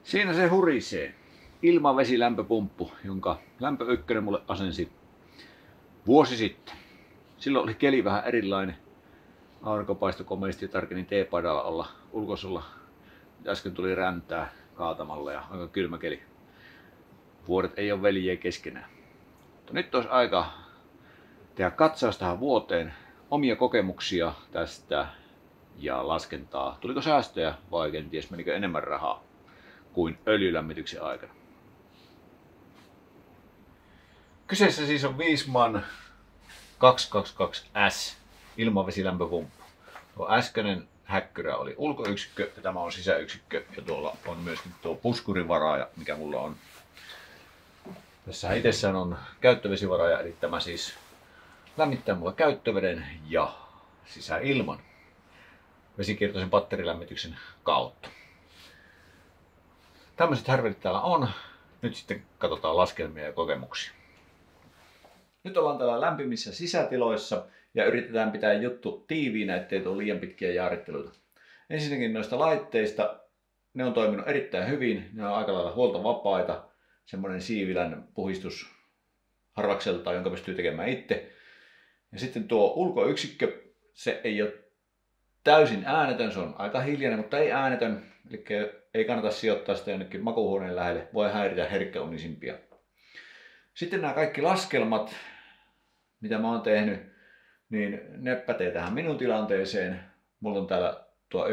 Siinä se hurisee. Ilmavesilämpöpumppu, jonka Lämpö Ykkönen mulle asensi vuosi sitten. Silloin oli keli vähän erilainen. Aurinko paistoi komeasti ja tarkenin teepaidalla olla ulkosulla. Äsken tuli räntää kaatamalla ja aika kylmä keli. Vuodet ei ole veljiä keskenään. Mutta nyt olisi aika tehdä katsaus tähän vuoteen, omia kokemuksia tästä ja laskentaa. Tuliko säästöjä vai kenties menikö enemmän rahaa kuin öljylämmityksen aikana? Kyseessä siis on Wiesmann 222S ilmavesilämpöpumppu. Tuo äskeinen häkkyrä oli ulkoyksikkö ja tämä on sisäyksikkö ja tuolla on myöskin tuo puskurivaraaja, mikä mulla on. Tässä itsessään on käyttövesivaraaja, eli tämä siis lämmittää mulle käyttöveden ja sisäilman vesikiertoisen batterilämmityksen kautta. Tämmöiset härvelit täällä on. Nyt sitten katsotaan laskelmia ja kokemuksia. Nyt ollaan täällä lämpimissä sisätiloissa ja yritetään pitää juttu tiiviinä, ettei tule liian pitkiä jaaritteluita. Ensinnäkin noista laitteista, ne on toiminut erittäin hyvin, ne on aika lailla huoltovapaita. Semmoinen siivilän puhistus harvakselta, jonka pystyy tekemään itse. Ja sitten tuo ulkoyksikkö, se ei ole täysin äänetön, se on aika hiljainen, mutta ei äänetön. Eli ei kannata sijoittaa sitä jonnekin makuuhuoneen lähelle, voi häiritä herkkäunisimpia. Sitten nämä kaikki laskelmat, mitä mä oon tehnyt, niin ne pätee tähän minun tilanteeseen. Mulla on täällä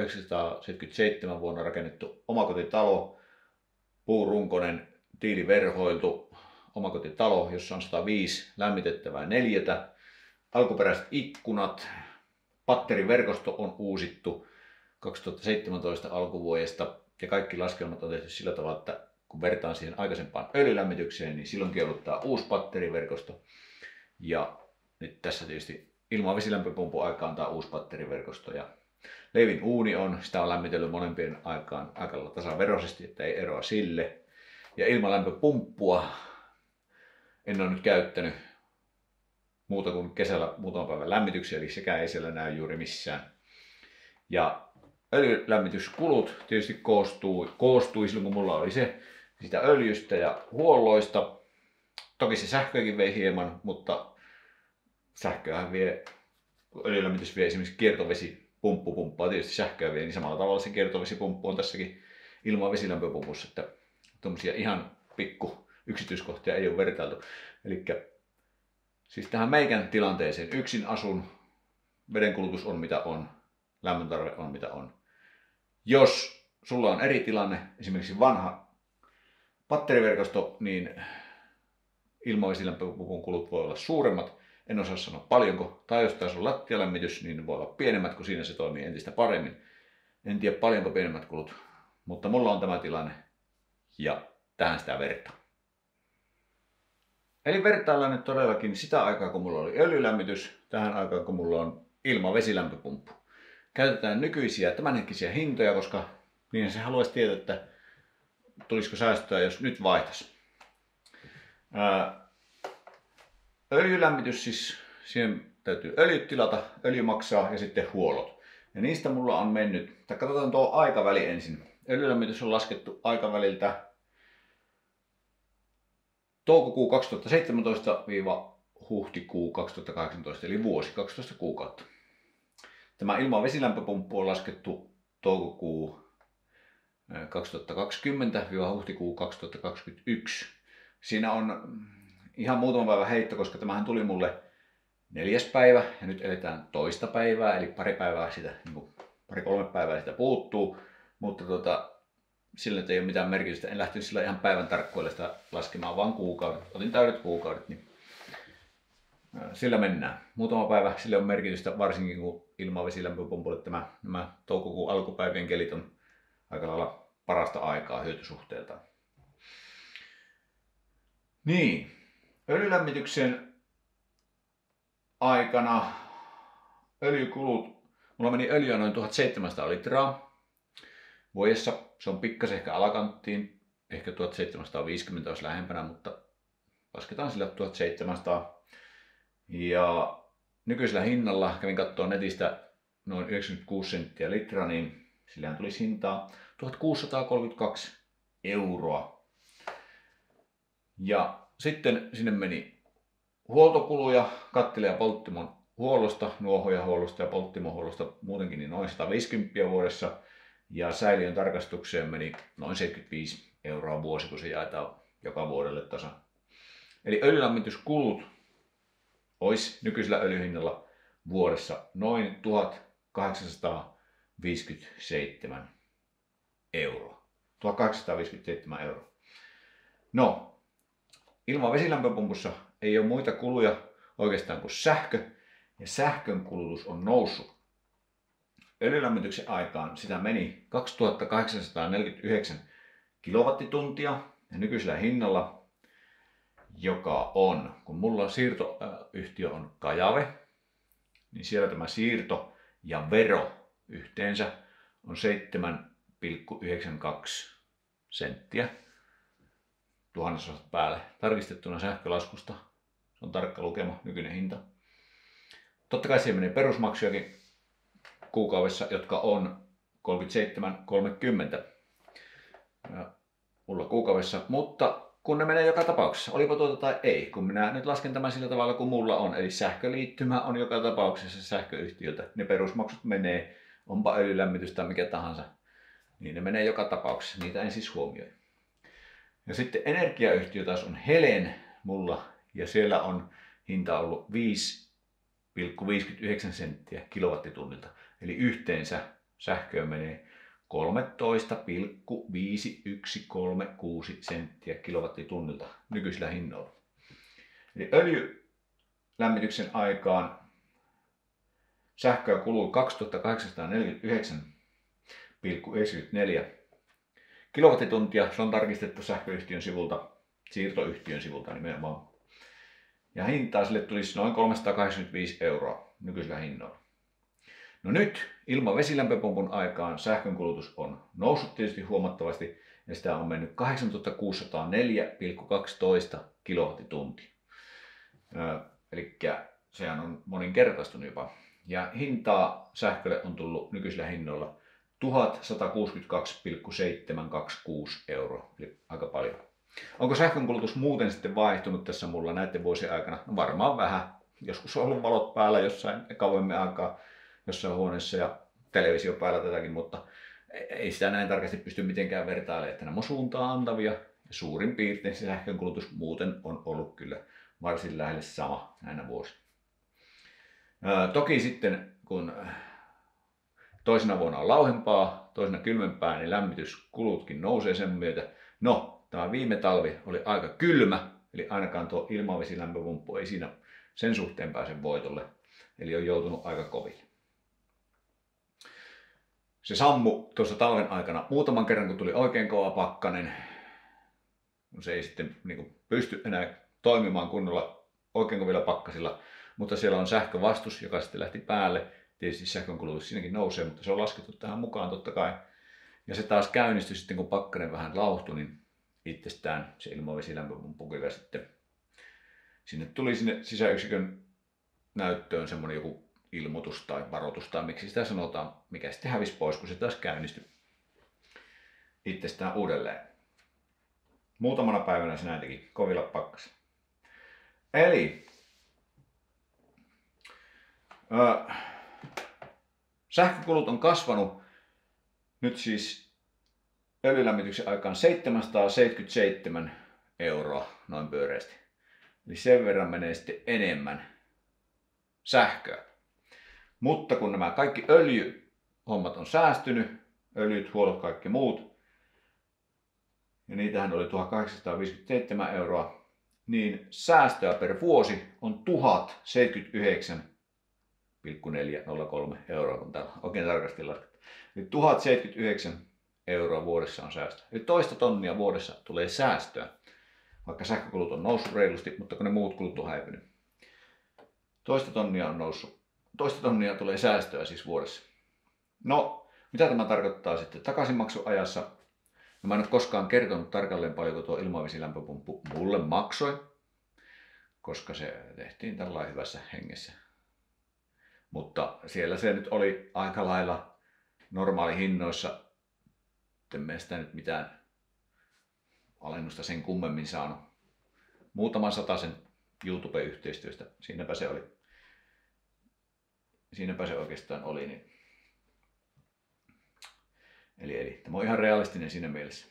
1977 vuonna rakennettu omakotitalo, puurunkoinen, tiiliverhoiltu omakotitalo, jossa on 105 lämmitettävää neliötä, alkuperäiset ikkunat, batteriverkosto on uusittu 2017 alkuvuodesta ja kaikki laskelmat on tehty sillä tavalla, että kun vertaan siihen aikaisempaan öljylämmitykseen, niin silloinkin on ollut tämä uusi batteriverkosto. Ja nyt tässä tietysti ilmavesilämpöpumpun aikaan tämä uusi batteriverkosto. Ja Leivin uuni on, sitä on lämmitellyt monempien aikaan aika lailla tasaveroisesti, että ei eroa sille. Ja ilmalämpöpumppua en ole nyt käyttänyt muuta kuin kesällä muutaman päivän lämmityksiä, eli sekään ei siellä näy juuri missään. Ja öljylämmityskulut tietysti koostui silloin, kun mulla oli se sitä öljystä ja huolloista. Toki se sähköäkin vei hieman, mutta sähköähän vie, öljylämmitys vie esimerkiksi kiertovesipumppu pumppaa tietysti sähköä vie, niin samalla tavalla se kiertovesipumppu on tässäkin ilmavesilämpöpumpussa, että tuommoisia ihan pikku yksityiskohtia ei ole vertailtu. Elikkä siis tähän meikän tilanteeseen yksin asun, vedenkulutus on mitä on, lämmöntarve on mitä on. Jos sulla on eri tilanne, esimerkiksi vanha batteriverkosto, niin ilmavesilämpöpumpun kulut voi olla suuremmat. En osaa sanoa paljonko. Tai jos taas on lattialämmitys, niin ne voi olla pienemmät, kun siinä se toimii entistä paremmin. En tiedä paljonko pienemmät kulut, mutta mulla on tämä tilanne ja tähän sitä vertaa. Eli vertaillaan nyt todellakin sitä aikaa, kun mulla oli öljylämmitys, tähän aikaan, kun mulla on ilmavesilämpöpumppu. Käytetään nykyisiä tämänhetkisiä hintoja, koska niin se haluaisi tietää, että tulisiko säästöä, jos nyt vaihtaisi. Öljylämmitys, siis siihen täytyy öljyt tilata, öljy maksaa ja sitten huollot. Ja niistä mulla on mennyt, tai katsotaan tuo aikaväli ensin. Öljylämmitys on laskettu aikaväliltä toukokuu 2017-huhtikuu 2018, eli vuosi 12 kuukautta. Tämä ilmavesilämpöpumppu on laskettu toukokuu 2020-huhtikuu 2021. Siinä on ihan muutama päivä heitto, koska tämähän tuli mulle 4. päivä ja nyt eletään 2. päivää, eli pari-kolme päivää sitä puuttuu, mutta sillä ei ole mitään merkitystä. En lähtenyt sillä ihan päivän tarkkoilla sitä laskemaan, vaan kuukaudet. Otin täydet kuukaudet, niin sillä mennään. Muutama päivä sille on merkitystä, varsinkin kun ilmavesilämpöpumpulle nämä toukokuun alkupäivien kelit on aika lailla parasta aikaa hyötysuhteeltaan. Niin, öljylämmityksen aikana öljykulut, mulla meni öljyä noin 1700 litraa vuodessa. Se on pikkasen ehkä alakanttiin, ehkä 1750 olisi lähempänä, mutta lasketaan sillä 1700. Ja nykyisellä hinnalla, kävin katsoa netistä noin 96 senttiä litra, niin sillähän tulisi hintaa 1632 euroa. Ja sitten sinne meni huoltokuluja kattilan ja polttimon huollosta, nuohojahuollosta ja polttimohuollosta muutenkin niin noin 150 vuodessa. Ja säiliön tarkastukseen meni noin 75 euroa vuosi, kun se jaetaan joka vuodelle tasan. Eli öljylämmityskulut olisi nykyisellä öljyhinnalla vuodessa noin 1857 euroa. 1857 euroa. No, ilman vesilämpöpumpussa ei ole muita kuluja oikeastaan kuin sähkö, ja sähkön kulutus on noussut. Öljylämmityksen aikaan sitä meni 2849 kilowattituntia ja nykyisellä hinnalla, joka on, kun mulla siirtoyhtiö on Kajave, niin siellä tämä siirto ja vero yhteensä on 7,92 senttiä tuhannesosat päälle. Tarkistettuna sähkölaskusta, se on tarkka lukema, nykyinen hinta. Totta kai siihen menee perusmaksujakin kuukaudessa, jotka on 37,30 mulla kuukaudessa, mutta kun ne menee joka tapauksessa, olipa tuota tai ei, kun minä nyt lasken tämän sillä tavalla kuin mulla on, eli sähköliittymä on joka tapauksessa sähköyhtiöltä, ne perusmaksut menee, onpa öljylämmitys tai mikä tahansa, niin ne menee joka tapauksessa, niitä en siis huomioi. Ja sitten energiayhtiö taas on Helen mulla, ja siellä on hinta ollut 5,59 senttiä kilowattitunnilta, eli yhteensä sähköön menee 13,5136 senttiä kilowattitunnilta nykyisillä hinnoilla. Eli öljylämmityksen aikaan sähköä kului 2849,94 kilowattituntia. Se on tarkistettu sähköyhtiön sivulta, siirtoyhtiön sivulta nimenomaan. Ja hintaa sille tulisi noin 385 euroa nykyisillä hinnoilla. No nyt ilman vesilämpöpumpun aikaan sähkönkulutus on noussut tietysti huomattavasti ja sitä on mennyt 8604,12 kilowattituntia. Eli sehän on moninkertaistunut jopa. Ja hintaa sähkölle on tullut nykyisillä hinnoilla 1162,726 euroa, eli aika paljon. Onko sähkönkulutus muuten sitten vaihtunut tässä mulla näiden vuosien aikana? No varmaan vähän. Joskus on ollut valot päällä jossain kauemmin aikaa jossain huoneessa ja televisio päällä tätäkin, mutta ei sitä näin tarkasti pysty mitenkään vertailemaan, että nämä on suuntaan antavia. Ja suurin piirtein se sähkönkulutus muuten on ollut kyllä varsin lähelle sama näinä vuosina. Toki sitten kun toisena vuonna on lauhempaa, toisena kylmempää, niin lämmityskulutkin nousee sen myötä. No, tämä viime talvi oli aika kylmä, eli ainakaan tuo ilmavesilämpöpumppu ei siinä sen suhteen pääse voitolle. Eli on joutunut aika koville. Se sammu tuossa talven aikana muutaman kerran, kun tuli oikein kova pakkanen. Se ei sitten pysty enää toimimaan kunnolla oikein kovilla pakkasilla, mutta siellä on sähkövastus, joka sitten lähti päälle. Tietysti sähkönkulutus siinäkin nousee, mutta se on laskettu tähän mukaan totta kai. Ja se taas käynnistyi sitten, kun pakkanen vähän lauhtui, niin itsestään se ilmavesilämpöpumppu kyllä sitten. Sinne tuli sinne sisäyksikön näyttöön semmoinen joku ilmoitus tai varoitus tai miksi sitä sanotaan, mikä sitten hävisi pois, kun se taas käynnistyi itsestään uudelleen. Muutamana päivänä se näin teki kovilla pakkasilla. Eli sähkökulut on kasvanut nyt siis öljylämmityksen aikaan 777 euroa noin pyöreästi. Eli sen verran menee sitten enemmän sähköä. Mutta kun nämä kaikki öljyhommat on säästynyt, öljyt, huollot, kaikki muut, ja niitähän oli 1857 euroa, niin säästöä per vuosi on 1079,403 euroa, kun täällä oikein tarkasti lasketaan. Eli 1079 euroa vuodessa on säästöä. Eli 2 tonnia vuodessa tulee säästöä, vaikka sähkökulut on noussut reilusti, mutta kun ne muut kulut on häipynyt. 2 tonnia on noussut. 2 tonnia tulee säästöä siis vuodessa. No, mitä tämä tarkoittaa sitten takaisinmaksuajassa? No, mä en ole koskaan kertonut tarkalleen paljonko tuo ilmavesilämpöpumppu mulle maksoi, koska se tehtiin tällä hyvässä hengessä. Mutta siellä se nyt oli aika lailla normaali hinnoissa. En mene sitä nyt mitään alennusta sen kummemmin saanut. Muutaman satasen YouTube-yhteistyöstä. Siinäpä se oli. Siinäpä se oikeastaan oli. Niin. Eli tämä on ihan realistinen siinä mielessä.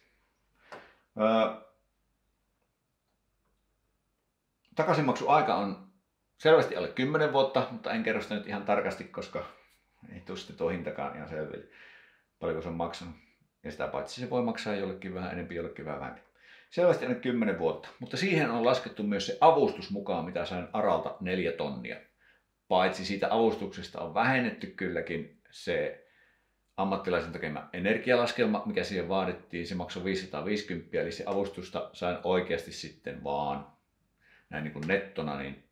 Takaisinmaksuaika on selvästi alle 10 vuotta, mutta en kerro sitä nyt ihan tarkasti, koska ei tule sitten tuo hintakaan ihan selville, paljonko se on maksanut. Ja sitä paitsi se voi maksaa jollekin vähän enemmän, jollekin vähän vähemmän. Selvästi alle 10 vuotta, mutta siihen on laskettu myös se avustus mukaan, mitä sain ARAlta 4 tonnia. Paitsi siitä avustuksesta on vähennetty kylläkin se ammattilaisen tekemä energialaskelma, mikä siihen vaadittiin, se maksoi 550, eli se avustusta sain oikeasti sitten vaan näin niin kuin nettona niin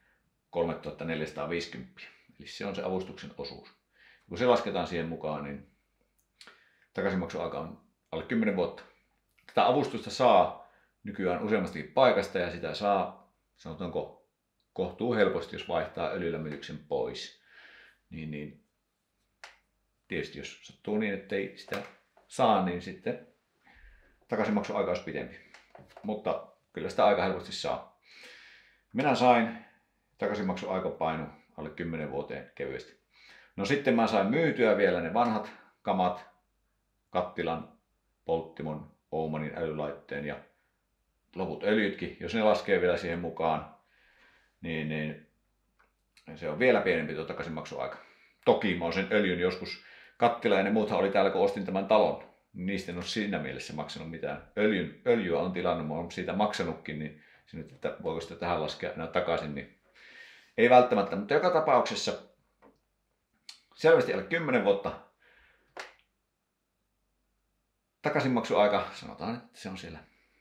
3450. Eli se on se avustuksen osuus. Kun se lasketaan siihen mukaan, niin takaisinmaksuaika on alle 10 vuotta. Tätä avustusta saa nykyään useammastakin paikasta ja sitä saa, sanotaanko, kohtuu helposti, jos vaihtaa öljylämmityksen pois. Niin tietysti jos sattuu niin, että ei sitä saa, niin sitten takaisinmaksuaika olisi pidempi. Mutta kyllä sitä aika helposti saa. Minä sain takaisinmaksuaikapaino alle 10 vuoteen kevyesti. No sitten mä sain myytyä vielä ne vanhat kamat, kattilan, polttimon, Oumanin älylaitteen ja loput öljytkin. Jos ne laskee vielä siihen mukaan, niin se on vielä pienempi tuo takaisinmaksuaika. Toki mä oon sen öljyn joskus, kattila ja ne muuthan oli täällä kun ostin tämän talon. Niistä en ole siinä mielessä maksanut mitään. Öljyä on tilannut, mä oon siitä maksanutkin, niin se nyt, että voiko sitä tähän laskea enää takaisin, niin ei välttämättä. Mutta joka tapauksessa selvästi alle 10 vuotta takaisinmaksuaika, sanotaan, että se on siellä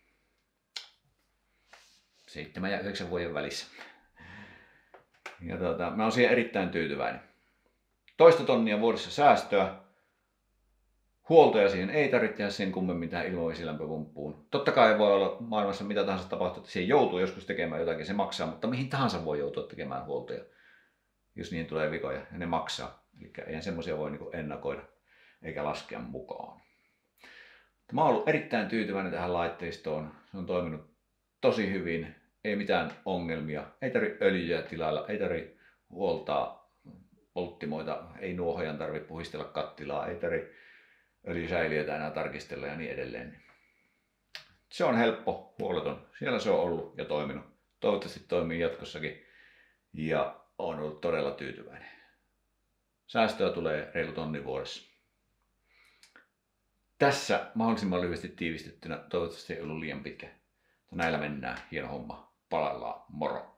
7 ja 9 vuoden välissä. Ja mä oon siihen erittäin tyytyväinen. 2 tonnia vuodessa säästöä. Huoltoja siihen ei tarvitse tehdä sen kummemmin tähän ilmavesilämpöpumppuun. Totta kai voi olla maailmassa mitä tahansa tapahtuu, että siihen joutuu joskus tekemään jotakin, se maksaa, mutta mihin tahansa voi joutua tekemään huoltoja, jos niihin tulee vikoja ja ne maksaa. Eli eihän semmoisia voi niinku ennakoida eikä laskea mukaan. Mä oon ollut erittäin tyytyväinen tähän laitteistoon. Se on toiminut tosi hyvin, ei mitään ongelmia, ei tarvitse öljyä tilailla, ei tarvitse huoltaa polttimoita, ei nuohojan tarvitse puhistella kattilaa, ei tarvitse öljysäiliöitä enää tarkistella ja niin edelleen. Se on helppo, huoleton. Siellä se on ollut ja toiminut. Toivottavasti toimii jatkossakin ja olen ollut todella tyytyväinen. Säästöä tulee reilu 1 000 vuodessa. Tässä mahdollisimman lyhyesti tiivistettynä, toivottavasti ei ollut liian pitkä. Näillä mennään, hieno homma, palaillaan, moro!